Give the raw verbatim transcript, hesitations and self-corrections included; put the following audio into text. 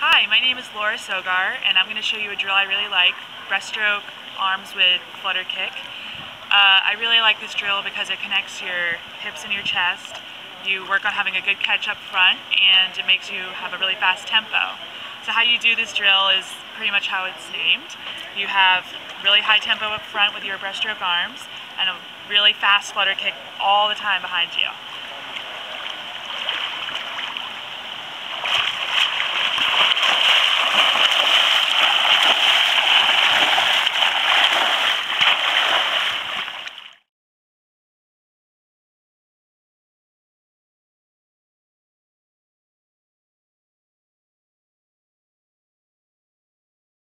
Hi, my name is Sogar, and I'm going to show you a drill I really like, breaststroke arms with flutter kick. Uh, I really like this drill because it connects your hips and your chest. You work on having a good catch up front, and it makes you have a really fast tempo. So how you do this drill is pretty much how it's named. You have really high tempo up front with your breaststroke arms, and a really fast flutter kick all the time behind you.